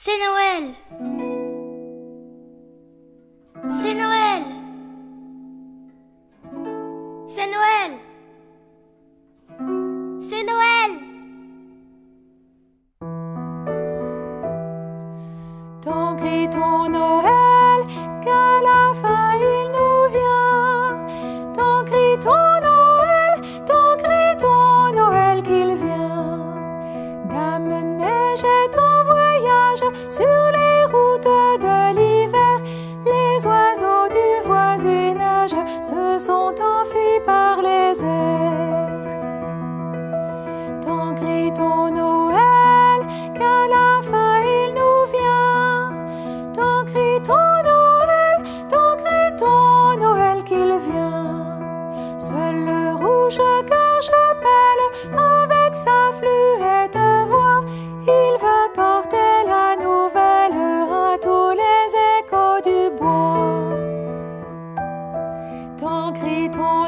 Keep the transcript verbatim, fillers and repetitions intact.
C'est Noël! C'est Noël! C'est Noël! C'est Noël! Tant crie-t-on Noël, qu'à la fin il nous vient. Tant crie-t-on Noël, tant crie-t-on Noël qu'il vient. Dame Neige est en voyage sur les routes de l'hiver. Les oiseaux du voisinage se sont enfuis par les airs. Tant crie-t-on Noël, qu'à la fin il nous vient. Tant crie-t-on Noël, tant crie-t-on Noël qu'il vient. Seul le rouge-gorge appelle avec sa fluette voix. Il veut porter la nouvelle à tous les échos du bois. Tant crie-t-on